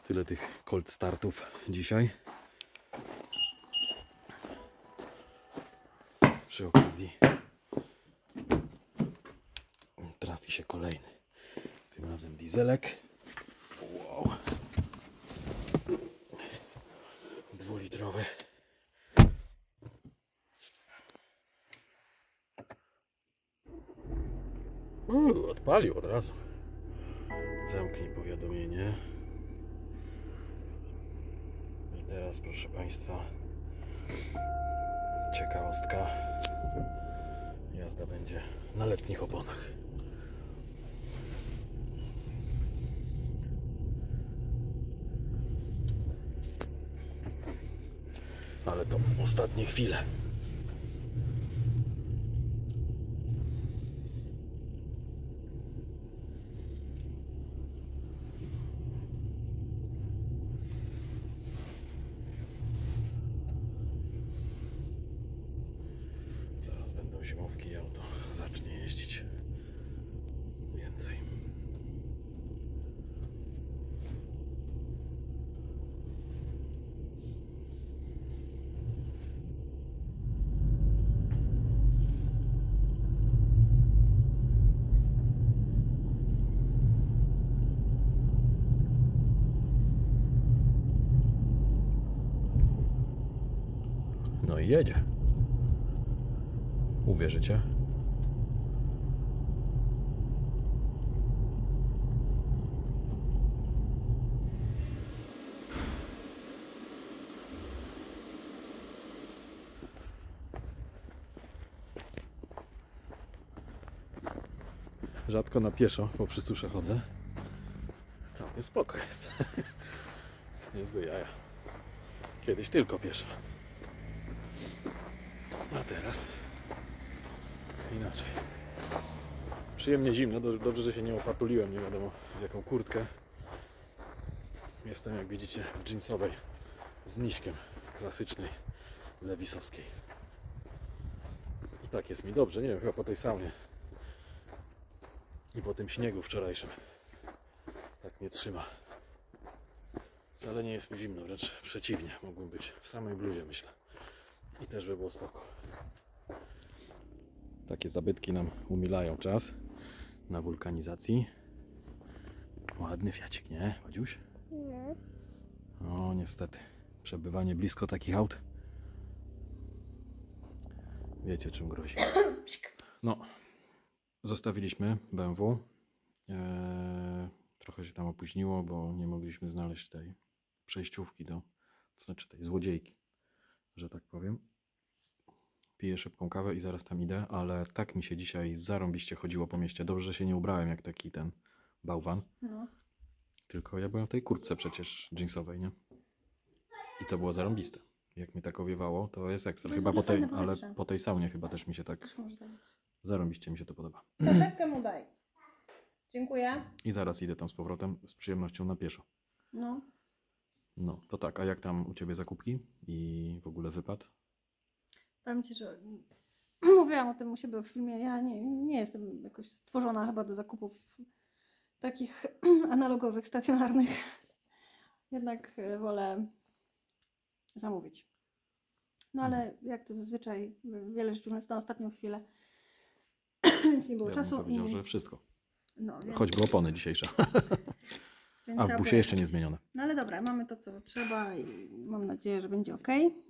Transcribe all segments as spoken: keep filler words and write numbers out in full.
Tyle tych cold startów dzisiaj. Przy okazji trafi się kolejny. Tym razem dieselek. Wow. Dwulitrowy. Uuu, odpalił od razu. Zamknij powiadomienie. I teraz, proszę Państwa, ciekawostka. Jazda będzie na letnich oponach. Ale to ostatnie chwile. Zaraz będą zimówki i auto zacznie jeździć więcej. No i jedzie. Uwierzycie? Rzadko na pieszo po przysusze chodzę. Całkiem spoko jest. Niezłe jaja. Kiedyś tylko pieszo. A teraz inaczej. Przyjemnie zimno. Dobrze, że się nie opatuliłem, nie wiadomo w jaką kurtkę. Jestem, jak widzicie, w jeansowej z niśkiem klasycznej lewisowskiej. I tak jest mi dobrze. Nie wiem, chyba po tej saunie i po tym śniegu wczorajszym tak mnie trzyma. Wcale nie jest mi zimno, wręcz przeciwnie. Mógłbym być w samej bluzie, myślę. I też by było spoko. Takie zabytki nam umilają czas na wulkanizacji. Ładny fiacik, nie, Madziuś? Nie. O, niestety. Przebywanie blisko takich aut. Wiecie, czym grozi. No, zostawiliśmy B M W. Eee, trochę się tam opóźniło, bo nie mogliśmy znaleźć tej przejściówki do, to znaczy tej złodziejki, że tak powiem. Piję szybką kawę i zaraz tam idę, ale tak mi się dzisiaj zarąbiście chodziło po mieście. Dobrze, że się nie ubrałem jak taki ten bałwan. No. Tylko ja byłem w tej kurtce przecież jeansowej, nie? I to było zarąbiste. Jak mi tak owiewało, to jest ekstra. Chyba po tej, ale po tej saunie chyba też mi się tak zarąbiście mi się to podoba. Saszetkę mu daj. Dziękuję. I zaraz idę tam z powrotem z przyjemnością na pieszo. No. No, to tak. A jak tam u Ciebie zakupki i w ogóle wypad? Powiem Ci, że mówiłam o tym u siebie w filmie. Ja nie, nie jestem jakoś stworzona chyba do zakupów takich analogowych, stacjonarnych. Jednak wolę zamówić. No ale jak to zazwyczaj, wiele rzeczy jest na ostatnią chwilę, więc nie było ja czasu. bym powiedział, i... że wszystko. No, więc... Choćby opony dzisiejsze. A w busie jeszcze nie zmienione. No ale dobra, mamy to, co trzeba i mam nadzieję, że będzie ok.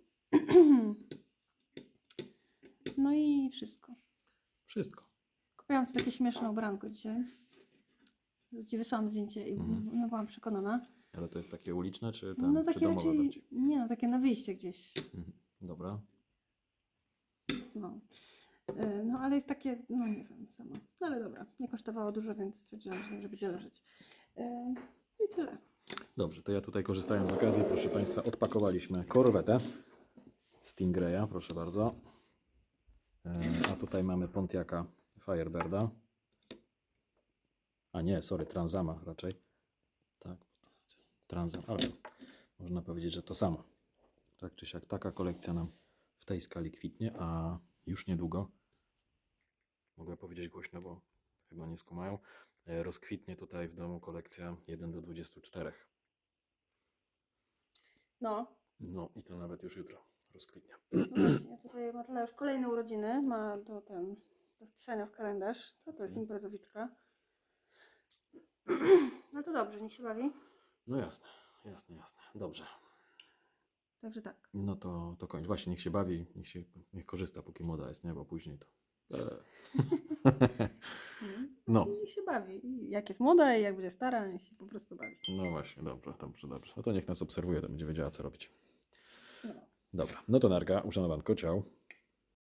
No i wszystko. Wszystko. Kupiłam sobie takie śmieszne ubranko dzisiaj. Ci wysłałam zdjęcie i mm. no, byłam przekonana. Ale to jest takie uliczne, czy tam no, takie czy domowe raczej, bardziej? nie no, takie na wyjście gdzieś. Mhm. Dobra. No. No ale jest takie, no nie wiem sama. No ale dobra, nie kosztowało dużo, więc stwierdziłam, że będzie leżeć. I tyle. Dobrze, to ja tutaj korzystając z okazji, proszę Państwa, odpakowaliśmy korwetę Stingraya, proszę bardzo. A tutaj mamy Pontiaca Firebirda. A nie, sorry, Transama raczej. Tak, Transam, ale można powiedzieć, że to samo. Tak czy siak, taka kolekcja nam w tej skali kwitnie, a już niedługo, mogę powiedzieć głośno, bo chyba nie skumają, rozkwitnie tutaj w domu kolekcja jeden do dwudziestu czterech. No. No i to nawet już jutro rozkwitnie. No właśnie, tutaj Matylda już kolejne urodziny ma do, ten, do wpisania w kalendarz. To, to jest imprezowiczka. No to dobrze, niech się bawi. No jasne, jasne, jasne. Dobrze. Także tak. No to, to kończ. Właśnie, niech się bawi, niech, się, niech korzysta, póki młoda jest, nie? Bo później to... No. Niech się bawi. Jak jest młoda i jak będzie stara, niech się po prostu bawi. No właśnie, dobrze, dobrze, dobrze. No to niech nas obserwuje, to będzie wiedziała, co robić. No. Dobra, no to narka, uszanowanko, ciao.